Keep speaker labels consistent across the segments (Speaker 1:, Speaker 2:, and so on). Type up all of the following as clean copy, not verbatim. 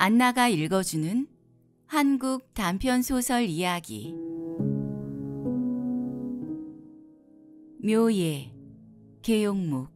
Speaker 1: 안나가 읽어주는 한국 단편소설 이야기. 묘예, 계용묵.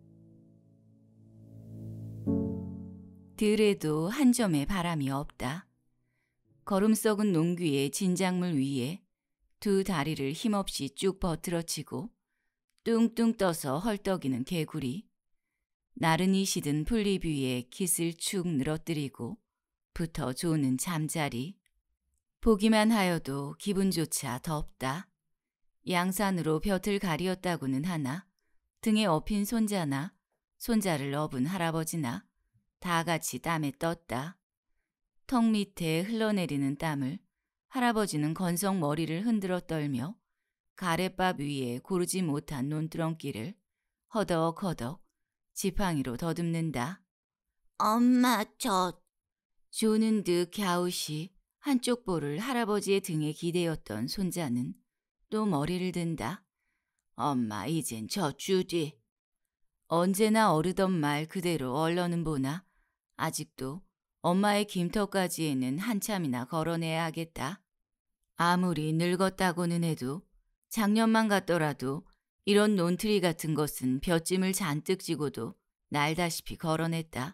Speaker 1: 들에도 한 점의 바람이 없다. 거름 썩은 농귀의 진작물 위에 두 다리를 힘없이 쭉 버트러치고 뚱뚱 떠서 헐떡이는 개구리. 나른히 시든 풀잎 위에 깃을 축 늘어뜨리고 붙어 조는 잠자리. 보기만 하여도 기분조차 덥다. 양산으로 볕을 가리었다고는 하나 등에 업힌 손자나 손자를 업은 할아버지나 다 같이 땀에 떴다. 턱 밑에 흘러내리는 땀을 할아버지는 건성 머리를 흔들어 떨며 가래밥 위에 고르지 못한 논두렁기를 허덕허덕 지팡이로 더듬는다. 엄마, 조는 듯 갸웃이 한쪽 볼을 할아버지의 등에 기대었던 손자는 또 머리를 든다. 엄마, 이젠 주디. 언제나 어르던 말 그대로 얼러는 보나 아직도 엄마의 김터까지에는 한참이나 걸어내야 하겠다. 아무리 늙었다고는 해도 작년만 같더라도 이런 논트리 같은 것은 볏짐을 잔뜩 지고도 날다시피 걸어냈다.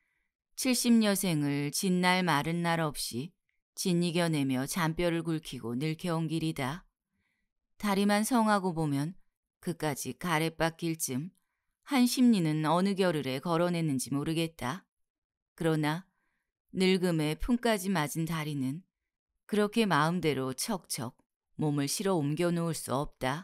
Speaker 1: 70여생을 진날 마른 날 없이 짓이겨내며 잔뼈를 굵히고 늙혀온 길이다. 다리만 성하고 보면 그까지 가래바길쯤 한 심리는 어느 겨를에 걸어냈는지 모르겠다. 그러나 늙음에 품까지 맞은 다리는 그렇게 마음대로 척척 몸을 실어 옮겨놓을 수 없다.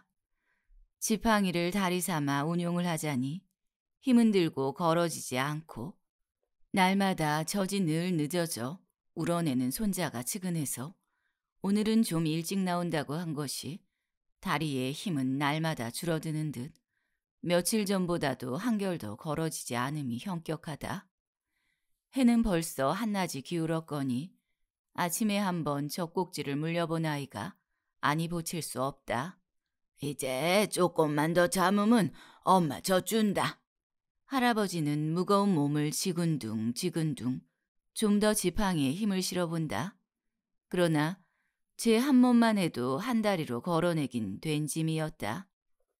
Speaker 1: 지팡이를 다리 삼아 운용을 하자니 힘은 들고 걸어지지 않고 날마다 젖이 늘 늦어져 울어내는 손자가 측은해서 오늘은 좀 일찍 나온다고 한 것이 다리의 힘은 날마다 줄어드는 듯 며칠 전보다도 한결 더 걸어지지 않음이 현격하다. 해는 벌써 한낮이 기울었거니 아침에 한번 젖꼭지를 물려본 아이가 아니 보칠 수 없다. 이제 조금만 더 참으면 엄마 젖 준다. 할아버지는 무거운 몸을 지근둥 좀 더 지팡이에 힘을 실어본다. 그러나 제 한 몸만 해도 한 다리로 걸어내긴 된 짐이었다.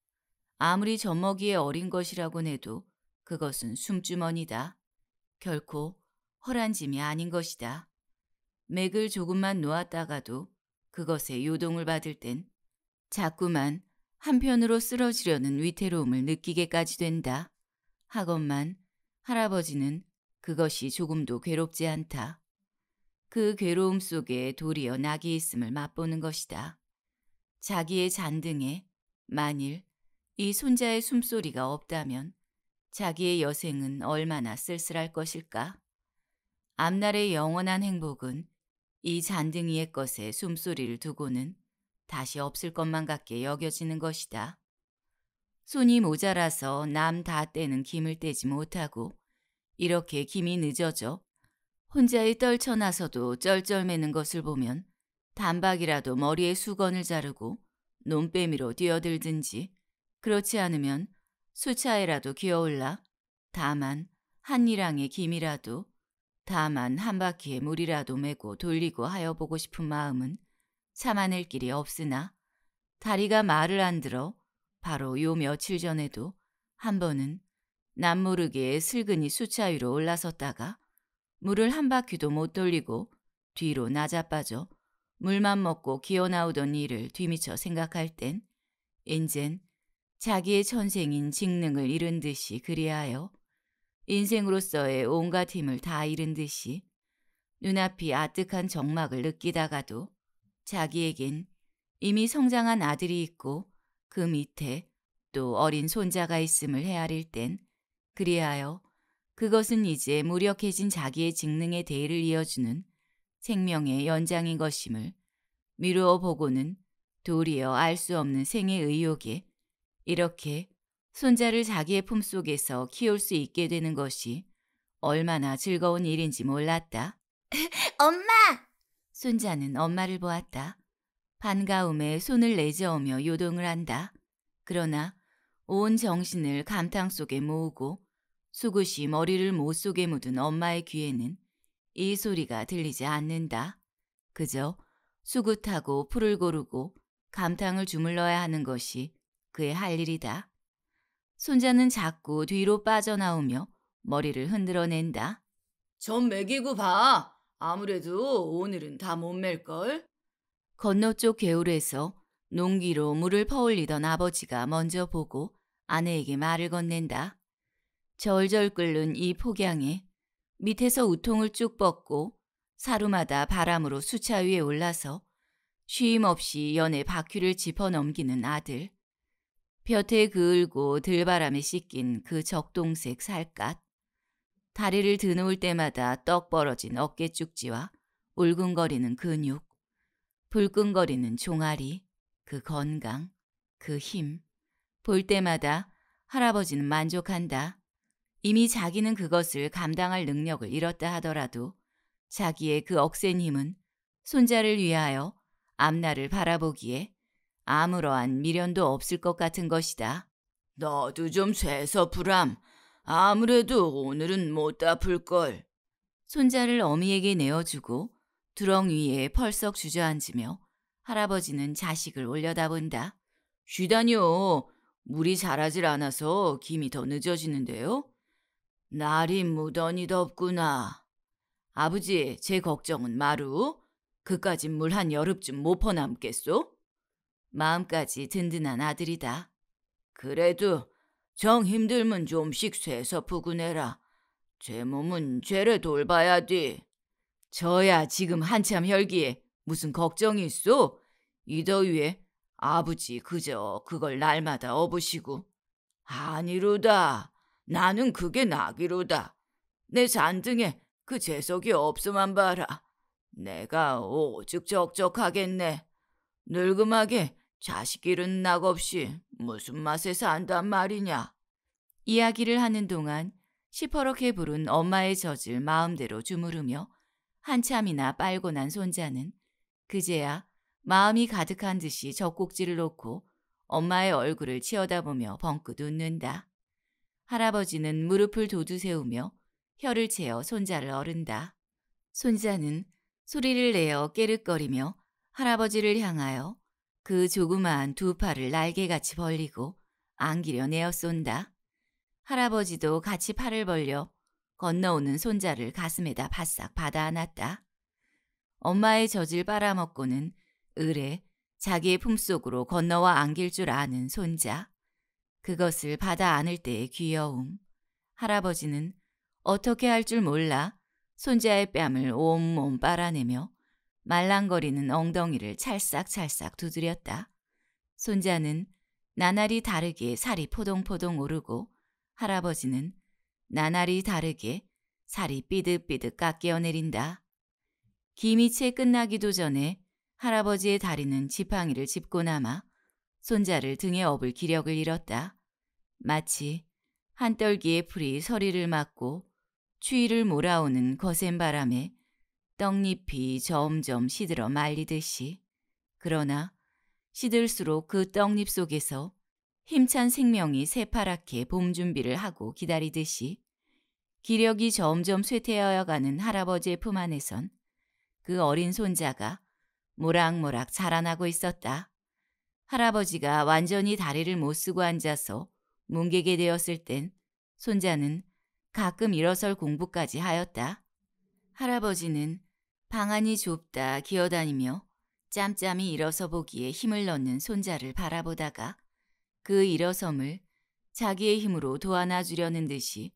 Speaker 1: 아무리 젖먹이에 어린 것이라곤 해도 그것은 숨주머니다. 결코 허란 짐이 아닌 것이다. 맥을 조금만 놓았다가도 그것에 요동을 받을 땐 자꾸만 한편으로 쓰러지려는 위태로움을 느끼게까지 된다. 하건만 할아버지는 그것이 조금도 괴롭지 않다. 그 괴로움 속에 도리어 낙이 있음을 맛보는 것이다. 자기의 잔등에 만일 이 손자의 숨소리가 없다면 자기의 여생은 얼마나 쓸쓸할 것일까? 앞날의 영원한 행복은 이 잔등이의 것에 숨소리를 두고는 다시 없을 것만 같게 여겨지는 것이다. 손이 모자라서 남 다 떼는 김을 떼지 못하고 이렇게 김이 늦어져 혼자의 떨쳐나서도 쩔쩔매는 것을 보면 단박이라도 머리에 수건을 자르고 논빼미로 뛰어들든지 그렇지 않으면 수차에라도 기어올라 다만 한 일항의 김이라도 다만 한 바퀴의 물이라도 메고 돌리고 하여 보고 싶은 마음은 참아낼 길이 없으나 다리가 말을 안 들어 바로 요 며칠 전에도 한 번은 남모르게 슬그니 수차 위로 올라섰다가 물을 한 바퀴도 못 돌리고 뒤로 나자빠져 물만 먹고 기어나오던 일을 뒤미쳐 생각할 땐 인젠 자기의 천생인 직능을 잃은 듯이 그리하여 인생으로서의 온갖 힘을 다 잃은 듯이 눈앞이 아뜩한 적막을 느끼다가도 자기에겐 이미 성장한 아들이 있고 그 밑에 또 어린 손자가 있음을 헤아릴 땐 그리하여 그것은 이제 무력해진 자기의 직능의 대의를 이어주는 생명의 연장인 것임을 미루어 보고는 도리어 알 수 없는 생의 의욕에 이렇게 손자를 자기의 품속에서 키울 수 있게 되는 것이 얼마나 즐거운 일인지 몰랐다. 엄마! 손자는 엄마를 보았다. 반가움에 손을 내저으며 요동을 한다. 그러나 온 정신을 감탕 속에 모으고 수굿이 머리를 못 속에 묻은 엄마의 귀에는 이 소리가 들리지 않는다. 그저 수굿하고 풀을 고르고 감탕을 주물러야 하는 것이 그의 할 일이다. 손자는 자꾸 뒤로 빠져나오며 머리를 흔들어낸다. 좀 먹이고 봐. 아무래도 오늘은 다 못 맬걸. 건너쪽 개울에서 농기로 물을 퍼올리던 아버지가 먼저 보고 아내에게 말을 건넨다. 절절 끓는 이 폭양에 밑에서 우통을 쭉 뻗고 사루마다 바람으로 수차 위에 올라서 쉼 없이 연애 바퀴를 짚어 넘기는 아들. 볕에 그을고 들바람에 씻긴 그 적동색 살갗. 다리를 드놓을 때마다 떡 벌어진 어깨 쭉지와 울근거리는 근육. 불끈거리는 종아리, 그 건강, 그 힘. 볼 때마다 할아버지는 만족한다. 이미 자기는 그것을 감당할 능력을 잃었다 하더라도 자기의 그 억센 힘은 손자를 위하여 앞날을 바라보기에 아무러한 미련도 없을 것 같은 것이다. 너도 좀 쇠서 불암. 아무래도 오늘은 못 다 풀걸. 손자를 어미에게 내어주고 두렁 위에 펄썩 주저앉으며 할아버지는 자식을 올려다본다. 쉬다니요. 물이 자라질 않아서 김이 더 늦어지는데요. 날이 무더니 덥구나. 아버지, 제 걱정은 마루. 그까짓 물 한 여름쯤 못 퍼남겠소? 마음까지 든든한 아들이다. 그래도 정 힘들면 좀씩 쇠서 푸구내라. 제 몸은 죄를 돌봐야 돼. 저야 지금 한참 혈기에 무슨 걱정이 있어? 이 더위에 아버지 그저 그걸 날마다 업으시고. 아니로다. 나는 그게 나기로다. 내 잔등에 그 재석이 없으만 봐라. 내가 오죽 적적하겠네. 늙음하게 자식 기른 낙 없이 무슨 맛에 산단 말이냐. 이야기를 하는 동안 시퍼렇게 부른 엄마의 젖을 마음대로 주무르며 한참이나 빨고 난 손자는 그제야 마음이 가득한 듯이 젖꼭지를 놓고 엄마의 얼굴을 치어다보며 벙긋 웃는다. 할아버지는 무릎을 도두세우며 혀를 채어 손자를 어른다. 손자는 소리를 내어 깨르거리며 할아버지를 향하여 그 조그마한 두 팔을 날개같이 벌리고 안기려 내어 쏜다. 할아버지도 같이 팔을 벌려 건너오는 손자를 가슴에다 바싹 받아 안았다. 엄마의 젖을 빨아먹고는 을에 자기의 품속으로 건너와 안길 줄 아는 손자. 그것을 받아 안을 때의 귀여움. 할아버지는 어떻게 할 줄 몰라 손자의 뺨을 온몸 빨아내며 말랑거리는 엉덩이를 찰싹찰싹 두드렸다. 손자는 나날이 다르게 살이 포동포동 오르고 할아버지는 나날이 다르게 살이 삐득삐득 깎여 내린다. 김이 채 끝나기도 전에 할아버지의 다리는 지팡이를 짚고 남아 손자를 등에 업을 기력을 잃었다. 마치 한떨기의 풀이 서리를 맞고 추위를 몰아오는 거센 바람에 떡잎이 점점 시들어 말리듯이. 그러나 시들수록 그 떡잎 속에서 힘찬 생명이 새파랗게 봄 준비를 하고 기다리듯이 기력이 점점 쇠퇴하여가는 할아버지의 품 안에선 그 어린 손자가 모락모락 자라나고 있었다. 할아버지가 완전히 다리를 못 쓰고 앉아서 뭉개게 되었을 땐 손자는 가끔 일어설 공부까지 하였다. 할아버지는 방안이 좁다 기어다니며 짬짬이 일어서 보기에 힘을 넣는 손자를 바라보다가 그 일어섬을 자기의 힘으로 도와놔 주려는 듯이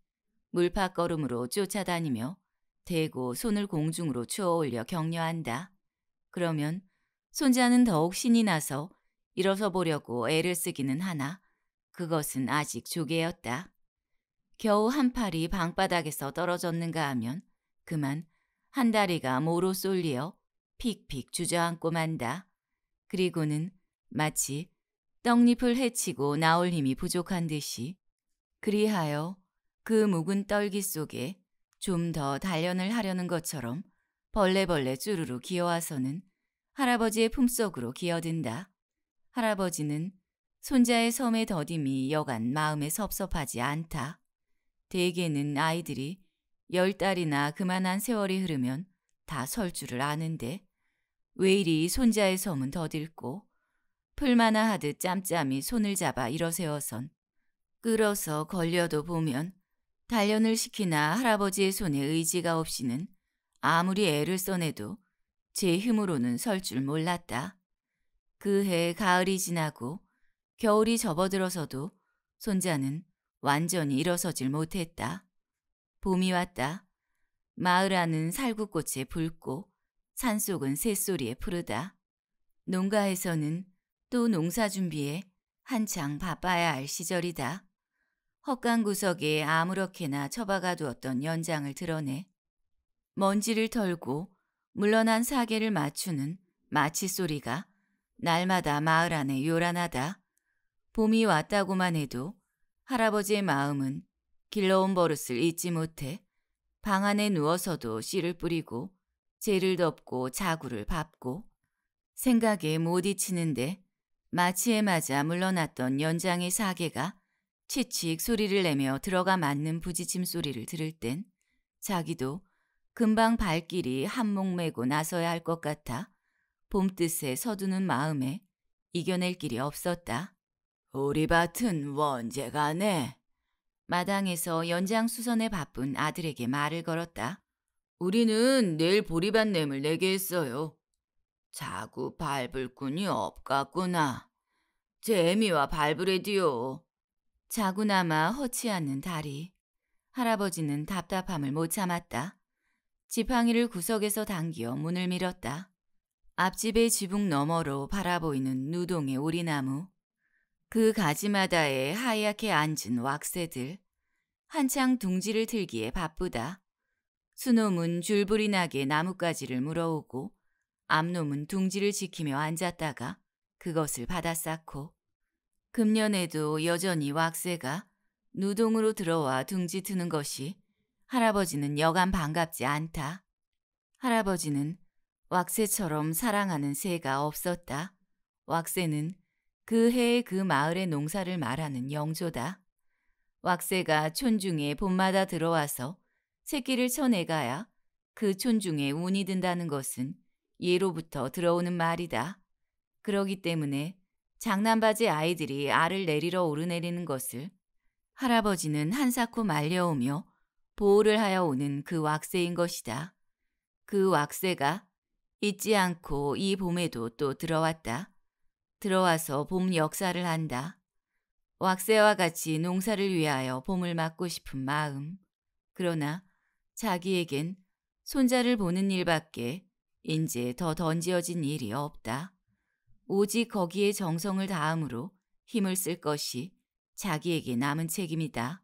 Speaker 1: 물파걸음으로 쫓아다니며 대고 손을 공중으로 추어 올려 격려한다. 그러면 손자는 더욱 신이 나서 일어서 보려고 애를 쓰기는 하나 그것은 아직 조개였다. 겨우 한 팔이 방바닥에서 떨어졌는가 하면 그만 한 다리가 모로 쏠리어 픽픽 주저앉고 만다. 그리고는 마치 떡잎을 헤치고 나올 힘이 부족한 듯이 그리하여 그 묵은 떨기 속에 좀 더 단련을 하려는 것처럼 벌레벌레 쭈루루 기어와서는 할아버지의 품속으로 기어든다. 할아버지는 손자의 섬의 더딤이 여간 마음에 섭섭하지 않다. 대개는 아이들이 10달이나 그만한 세월이 흐르면 다 설 줄을 아는데 왜 이리 손자의 섬은 더딜고 풀마나 하듯 짬짬이 손을 잡아 일어세워선 끌어서 걸려도 보면 단련을 시키나 할아버지의 손에 의지가 없이는 아무리 애를 써내도 제 힘으로는 설 줄 몰랐다. 그해 가을이 지나고 겨울이 접어들어서도 손자는 완전히 일어서질 못했다. 봄이 왔다. 마을 안은 살구꽃에 붉고 산속은 새소리에 푸르다. 농가에서는 또 농사 준비에 한창 바빠야 할 시절이다. 헛간 구석에 아무렇게나 처박아 두었던 연장을 드러내 먼지를 털고 물러난 사계를 맞추는 마치 소리가 날마다 마을 안에 요란하다. 봄이 왔다고만 해도 할아버지의 마음은 길러온 버릇을 잊지 못해 방 안에 누워서도 씨를 뿌리고 재를 덮고 자구를 밟고 생각에 못 잊히는데 마치에 맞아 물러났던 연장의 사계가 치칙 소리를 내며 들어가 맞는 부딪힘 소리를 들을 땐 자기도 금방 발길이 한몫 메고 나서야 할 것 같아 봄뜻에 서두는 마음에 이겨낼 길이 없었다. 우리 밭은 언제 가네? 마당에서 연장 수선에 바쁜 아들에게 말을 걸었다. 우리는 내일 보리밭 냄을 내게 했어요. 자구 밟을 꾼이 없겠구나. 재미와 밟으래디요. 자구나마 허치않는 다리. 할아버지는 답답함을 못 참았다. 지팡이를 구석에서 당겨 문을 밀었다. 앞집의 지붕 너머로 바라보이는 누동의 오리나무. 그 가지마다에 하얗게 앉은 왁새들. 한창 둥지를 틀기에 바쁘다. 수놈은 줄불이 나게 나뭇가지를 물어오고 암놈은 둥지를 지키며 앉았다가 그것을 받아 쌓고 금년에도 여전히 왁새가 누동으로 들어와 둥지 트는 것이 할아버지는 여간 반갑지 않다. 할아버지는 왁새처럼 사랑하는 새가 없었다. 왁새는 그 해의 그 마을의 농사를 말하는 영조다. 왁새가 촌중에 봄마다 들어와서 새끼를 쳐내가야 그 촌중에 운이 든다는 것은 예로부터 들어오는 말이다. 그러기 때문에 장난바지 아이들이 알을 내리러 오르내리는 것을 할아버지는 한사코 말려오며 보호를 하여 오는 그 왁새인 것이다. 그 왁새가 잊지 않고 이 봄에도 또 들어왔다. 들어와서 봄 역사를 한다. 왁새와 같이 농사를 위하여 봄을 맞고 싶은 마음. 그러나 자기에겐 손자를 보는 일밖에 인제 더 던지어진 일이 없다. 오직 거기에 정성을 다함으로 힘을 쓸 것이 자기에게 남은 책임이다.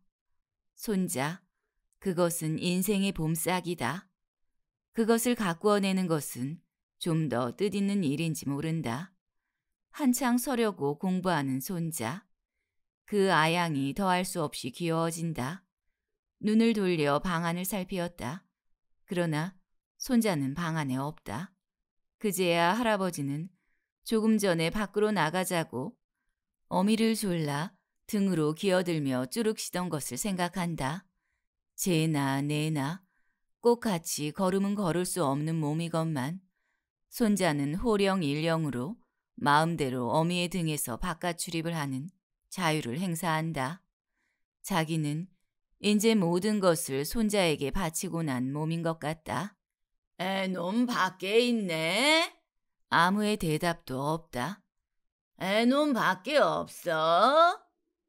Speaker 1: 손자, 그것은 인생의 봄싹이다. 그것을 가꾸어내는 것은 좀 더 뜻있는 일인지 모른다. 한창 서려고 공부하는 손자. 그 아양이 더할 수 없이 귀여워진다. 눈을 돌려 방 안을 살피었다. 그러나 손자는 방 안에 없다. 그제야 할아버지는 조금 전에 밖으로 나가자고 어미를 졸라 등으로 기어들며 쭈룩 쉬던 것을 생각한다. 쟤나 내나 꼭 같이 걸음은 걸을 수 없는 몸이건만 손자는 호령일령으로 마음대로 어미의 등에서 바깥 출입을 하는 자유를 행사한다. 자기는 이제 모든 것을 손자에게 바치고 난 몸인 것 같다. 애놈 밖에 있네? 아무의 대답도 없다. 애놈 밖에 없어?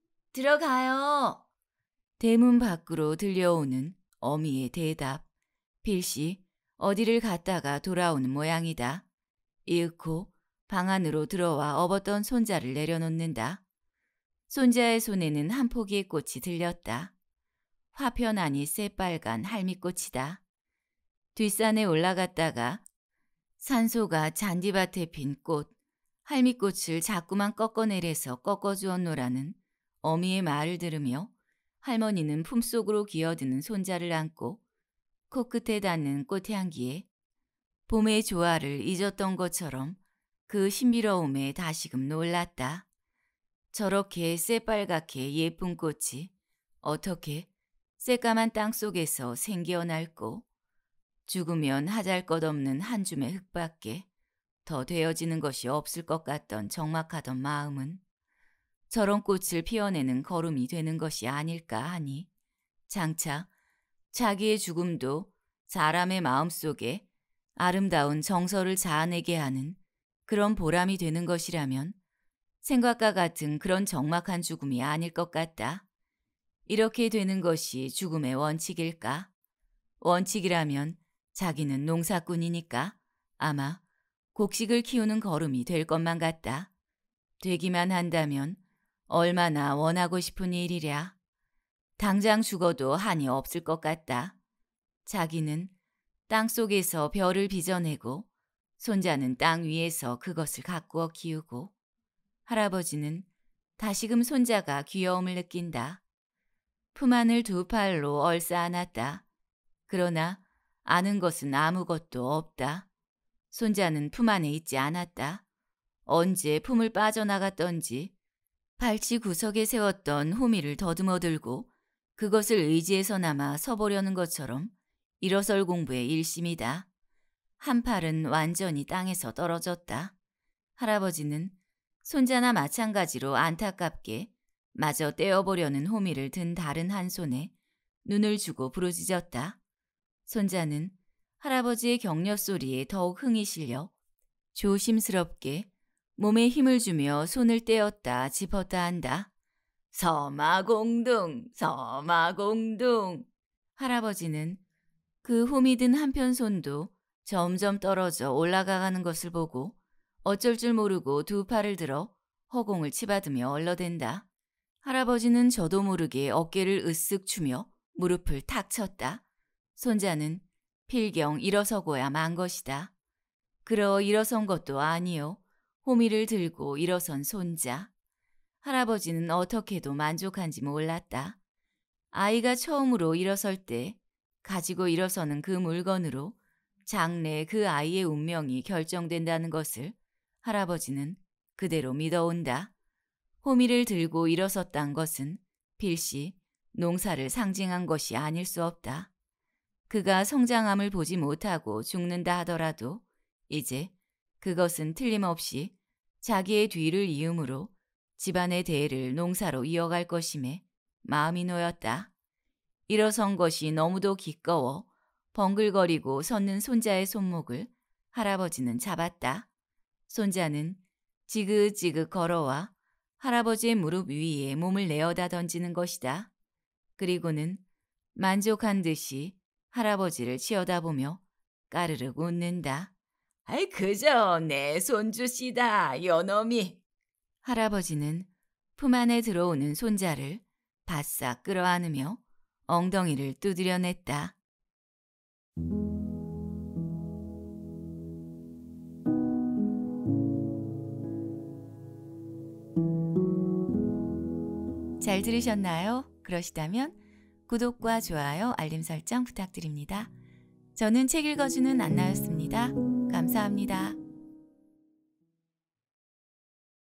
Speaker 1: 들어가요. 대문 밖으로 들려오는 어미의 대답. 필시 어디를 갔다가 돌아오는 모양이다. 이윽고 방 안으로 들어와 업었던 손자를 내려놓는다. 손자의 손에는 한 포기의 꽃이 들렸다. 화편하니 새빨간 할미꽃이다. 뒷산에 올라갔다가 산소가 잔디밭에 핀 꽃, 할미꽃을 자꾸만 꺾어내려서 꺾어주었노라는 어미의 말을 들으며 할머니는 품속으로 기어드는 손자를 안고 코끝에 닿는 꽃향기에 봄의 조화를 잊었던 것처럼 그 신비로움에 다시금 놀랐다. 저렇게 새빨갛게 예쁜 꽃이 어떻게 새까만 땅 속에서 생기어날고 죽으면 하잘것없는 한 줌의 흙밖에 더 되어지는 것이 없을 것 같던 적막하던 마음은 저런 꽃을 피워내는 걸음이 되는 것이 아닐까 하니 장차 자기의 죽음도 사람의 마음속에 아름다운 정서를 자아내게 하는 그런 보람이 되는 것이라면 생각과 같은 그런 적막한 죽음이 아닐 것 같다. 이렇게 되는 것이 죽음의 원칙일까? 원칙이라면 자기는 농사꾼이니까 아마 곡식을 키우는 걸음이 될 것만 같다. 되기만 한다면 얼마나 원하고 싶은 일이랴. 당장 죽어도 한이 없을 것 같다. 자기는 땅 속에서 별을 빚어내고 손자는 땅 위에서 그것을 가꾸어 키우고 할아버지는 다시금 손자가 귀여움을 느낀다. 품 안을 두 팔로 얼싸 안았다. 그러나 아는 것은 아무것도 없다. 손자는 품 안에 있지 않았다. 언제 품을 빠져나갔던지 발치 구석에 세웠던 호미를 더듬어 들고 그것을 의지해서나마 서보려는 것처럼 일어설 공부에 일심이다. 한 팔은 완전히 땅에서 떨어졌다. 할아버지는 손자나 마찬가지로 안타깝게 마저 떼어보려는 호미를 든 다른 한 손에 눈을 주고 부르짖었다. 손자는 할아버지의 격려 소리에 더욱 흥이 실려 조심스럽게 몸에 힘을 주며 손을 떼었다 짚었다 한다. 서마공둥 서마공둥. 할아버지는 그 호미 든 한편 손도 점점 떨어져 올라가가는 것을 보고 어쩔 줄 모르고 두 팔을 들어 허공을 치받으며 얼러댄다. 할아버지는 저도 모르게 어깨를 으쓱 추며 무릎을 탁 쳤다. 손자는 필경 일어서고야 만 것이다. 그러 일어선 것도 아니요. 호미를 들고 일어선 손자. 할아버지는 어떻게도 만족한지 몰랐다. 아이가 처음으로 일어설 때 가지고 일어서는 그 물건으로 장래 그 아이의 운명이 결정된다는 것을 할아버지는 그대로 믿어온다. 호미를 들고 일어섰단 것은 필시 농사를 상징한 것이 아닐 수 없다. 그가 성장함을 보지 못하고 죽는다 하더라도 이제 그것은 틀림없이 자기의 뒤를 이음으로 집안의 대를 농사로 이어갈 것임에 마음이 놓였다. 일어선 것이 너무도 기꺼워 벙글거리고 섰는 손자의 손목을 할아버지는 잡았다. 손자는 지긋지긋 걸어와 할아버지의 무릎 위에 몸을 내어다 던지는 것이다. 그리고는 만족한 듯이 할아버지를 치어다보며 까르륵 웃는다. 아이 그저 내 손주시다 요놈이. 할아버지는 품 안에 들어오는 손자를 바싹 끌어안으며 엉덩이를 두드려냈다. 잘 들으셨나요? 그러시다면 구독과 좋아요, 알림 설정 부탁드립니다. 저는 책 읽어주는 안나였습니다. 감사합니다.